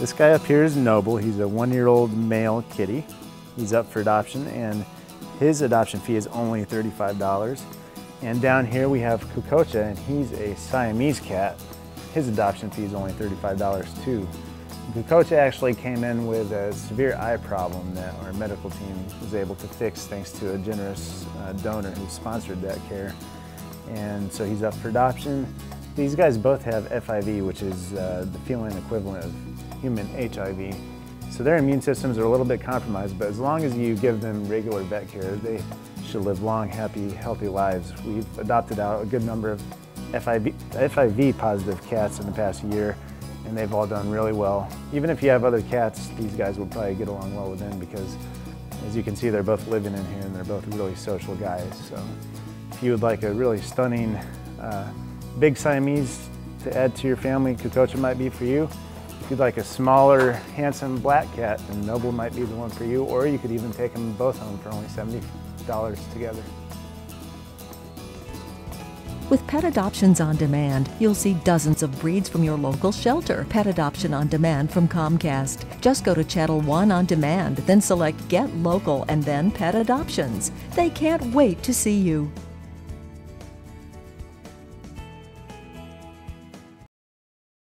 This guy up here is Noble. He's a 1-year-old male kitty. He's up for adoption, and his adoption fee is only $35. And down here we have Kucocha, and he's a Siamese cat. His adoption fee is only $35 too. Kucocha actually came in with a severe eye problem that our medical team was able to fix thanks to a generous donor who sponsored that care. And so he's up for adoption. These guys both have FIV, which is the feline equivalent of human HIV. So their immune systems are a little bit compromised, but as long as you give them regular vet care, they should live long, happy, healthy lives. We've adopted out a good number of FIV positive cats in the past year, and they've all done really well. Even if you have other cats, these guys will probably get along well with them because, as you can see, they're both living in here and they're both really social guys. So if you would like a really stunning big Siamese to add to your family, Kucocha might be for you. If you'd like a smaller, handsome black cat, then Noble might be the one for you, or you could even take them both home for only $70 together. With Pet Adoptions on Demand, you'll see dozens of breeds from your local shelter. Pet Adoption on Demand from Comcast. Just go to Channel 1 on Demand, then select Get Local and then Pet Adoptions. They can't wait to see you.